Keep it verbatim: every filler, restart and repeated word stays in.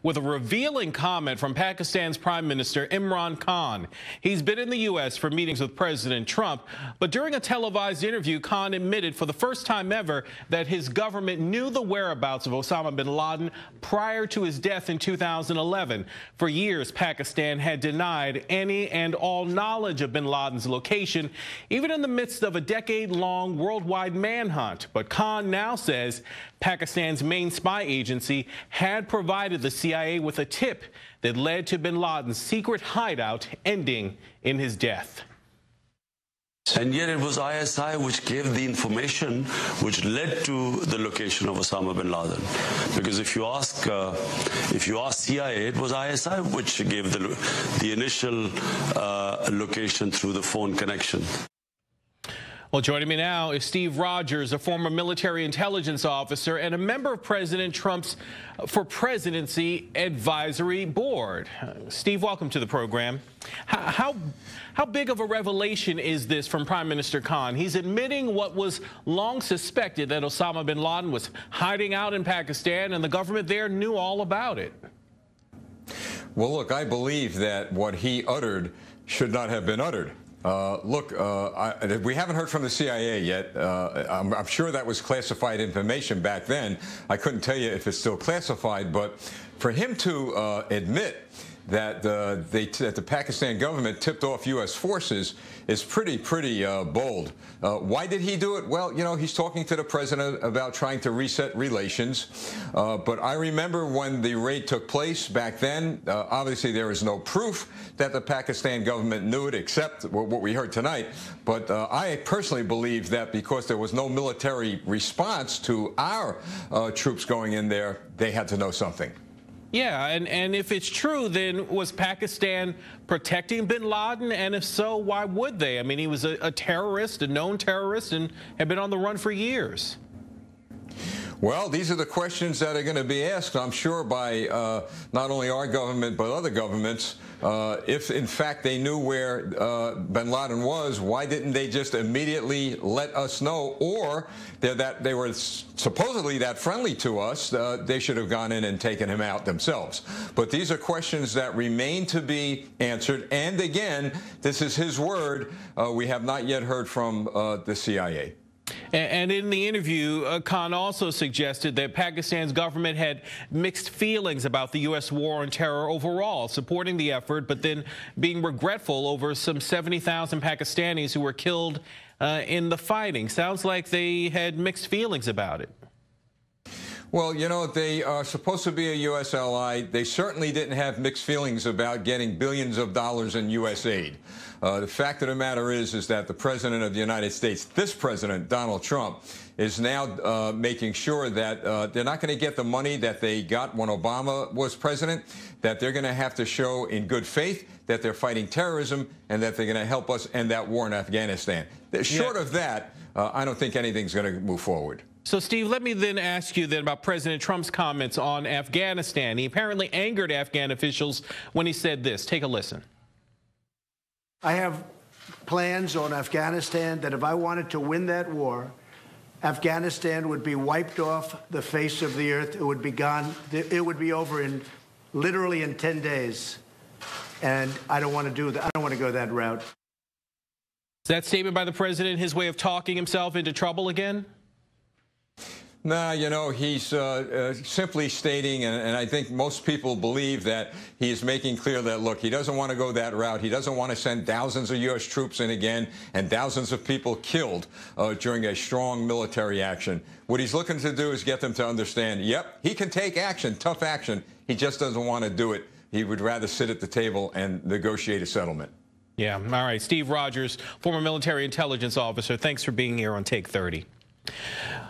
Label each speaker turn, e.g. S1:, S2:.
S1: with a revealing comment from Pakistan's Prime Minister Imran Khan. He's been in the U S for meetings with President Trump, but during a televised interview, Khan admitted for the first time ever that his government knew the whereabouts of Osama bin Laden prior to his death in two thousand eleven. For years, Pakistan had denied any and all knowledge of bin Laden's location, even in the midst of a decade-long worldwide manhunt. But Khan now says Pakistan's main spy agency had provided the C I A with a tip that led to bin Laden's secret hideout ending in his death.
S2: And yet it was I S I which gave the information which led to the location of Osama bin Laden. Because if you ask, uh, if you ask C I A, it was I S I which gave the, the initial uh, location through the phone connection.
S1: Well, joining me now is Steve Rogers, a former military intelligence officer and a member of President Trump's for Presidency Advisory Board. Uh, Steve, welcome to the program. How, how, how big of a revelation is this from Prime Minister Khan? He's admitting what was long suspected, that Osama bin Laden was hiding out in Pakistan and the government there knew all about it.
S3: Well, look, I believe that what he uttered should not have been uttered. Uh, look, uh, I, we haven't heard from the C I A yet. Uh, I'm, I'm sure that was classified information back then. I couldn't tell you if it's still classified, but for him to uh, admit that, uh, they t that the Pakistan government tipped off U S forces is pretty, pretty uh, bold. Uh, why did he do it? Well, you know, he's talking to the president about trying to reset relations. Uh, but I remember when the raid took place back then, uh, obviously there is no proof that the Pakistan government knew it, except what we heard tonight. But uh, I personally believe that because there was no military response to our uh, troops going in there, they had to know something.
S1: Yeah, and, and if it's true, then was Pakistan protecting bin Laden? And if so, why would they? I mean, he was a, a terrorist, a known terrorist, and had been on the run for years.
S3: Well, these are the questions that are going to be asked, I'm sure, by uh, not only our government, but other governments. Uh, if, in fact, they knew where uh, bin Laden was, why didn't they just immediately let us know? Or they're that they were supposedly that friendly to us, uh, they should have gone in and taken him out themselves. But these are questions that remain to be answered. And again, this is his word. Uh, we have not yet heard from uh, the C I A.
S1: And in the interview, uh, Khan also suggested that Pakistan's government had mixed feelings about the U S war on terror overall, supporting the effort, but then being regretful over some seventy thousand Pakistanis who were killed uh, in the fighting. Sounds like they had mixed feelings about it.
S3: Well, you know, they are supposed to be a U S ally. They certainly didn't have mixed feelings about getting billions of dollars in U S aid. Uh, the fact of the matter is, is that the President of the United States, this President, Donald Trump, is now uh, making sure that uh, they're not going to get the money that they got when Obama was president, that they're going to have to show in good faith that they're fighting terrorism and that they're going to help us end that war in Afghanistan. Short yeah. of that, uh, I don't think anything's going to move forward.
S1: So, Steve, let me then ask you then about President Trump's comments on Afghanistan. He apparently angered Afghan officials when he said this. Take a listen.
S4: I have plans on Afghanistan that if I wanted to win that war, Afghanistan would be wiped off the face of the earth. It would be gone. It would be over in literally in ten days. And I don't want to do that. I don't want to go that route.
S1: Is that statement by the president his way of talking himself into trouble again?
S3: Nah, you know, he's uh, uh, simply stating, and, and I think most people believe that he is making clear that, look, he doesn't want to go that route. He doesn't want to send thousands of U S troops in again and thousands of people killed uh, during a strong military action. What he's looking to do is get them to understand, yep, he can take action, tough action. He just doesn't want to do it. He would rather sit at the table and negotiate a settlement.
S1: Yeah. All right. Steve Rogers, former military intelligence officer, thanks for being here on Take thirty.